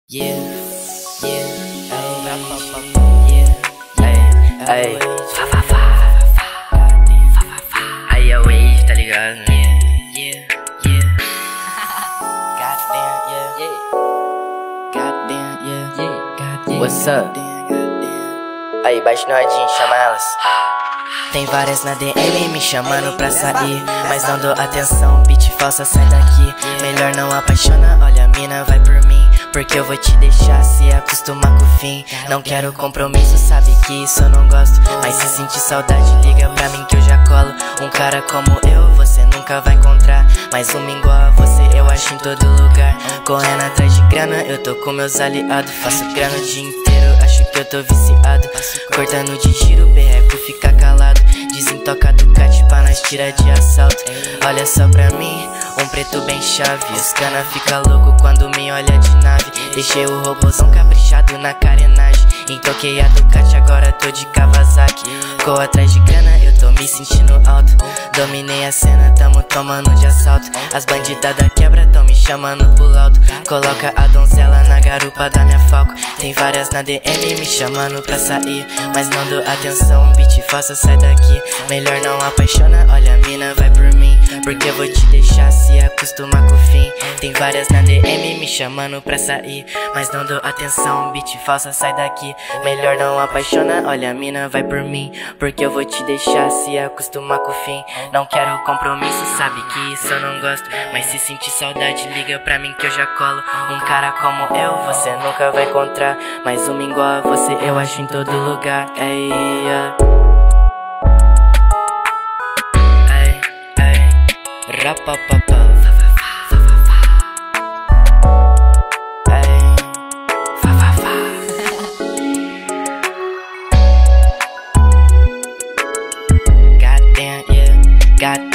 Yeah, yeah, yeah, ay, aí é o ex, tá ligado? Yeah, yeah, goddamn, yeah, goddamn, yeah, goddamn. What's up? Aí, baixa no radinho, chama elas. Tem várias na DM me chamando pra sair, mas não dou atenção, bitch falsa, sai daqui. Melhor não apaixona, olha a mina, vai por mim, porque eu vou te deixar se acostumar com o fim. Não quero compromisso, sabe que isso eu não gosto, mas se sentir saudade liga pra mim que eu já colo. Um cara como eu você nunca vai encontrar, mas uma igual a você eu acho em todo lugar. Correndo atrás de grana, eu tô com meus aliados, faço grana o dia inteiro, acho que eu tô viciado. Cortando de giro, berreco fica calado, desentoca Ducati pra nós tirar de assalto. Olha só pra mim, um preto bem chave, os cana fica louco quando me olha de nave. Deixei o robôzão caprichado na carenagem, entoquei a Ducati, agora tô de Kawasaki. Corro atrás de grana, eu tô me sentindo alto, dominei a cena, tamo tomando de assalto. As bandidas da quebra tão me chamando pro laudo, coloca a donzela na garupa da minha falco. Tem várias na DM me chamando pra sair, mas não dou atenção, bitch falsa, sai daqui. Melhor não apaixona, olha a mina, vai por mim, porque eu vou te deixar se acostumar com o fim. Tem várias na DM me chamando pra sair, mas não dou atenção, bitch falsa, sai daqui. Melhor não apaixona, olha a mina, vai por mim, porque eu vou te deixar se acostumar com o fim. Não quero compromisso, sabe que isso eu não gosto, mas se sentir saudade liga pra mim que eu já colo. Um cara como eu você nunca vai encontrar, mas uma igual a você eu acho em todo lugar. Ei, rapapapa, ay, goddamn, yeah, goddamn.